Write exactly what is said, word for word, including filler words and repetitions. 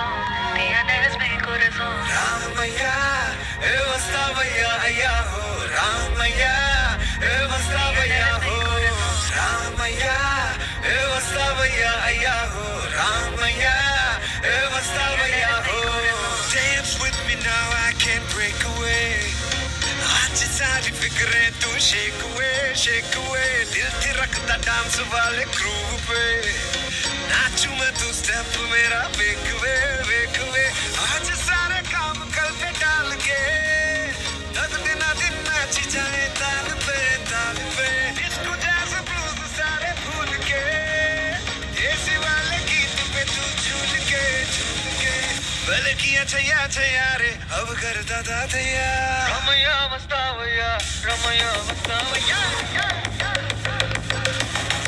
corazón, tienes mi corazón. Ramaya, e vastavaya ayaho. Ramaya, e vastavaya ho. Ramaya, e vastavaya ayaho. Ramaya, e vastavaya ho. Dance with me now, I can't break away. आज सारी फिक्रें तू shake away, shake away. दिल से रखता dance वाले groove पे. नाचू मैं तू स्टेप मेरा वेक वे, वेक वे. आज सारे काम कल पे डाल के. दस दिन दिन नाची जाए ताल पे, ताल पे. डिस्को जैसे ब्लूज सारे भूल के. देसी वाले गीत पे तू झूल के, झूल के. पहले किया छैया छैया रे, अब कर दादा छैया. Ramaya vastavaya, Ramaya vastavaya.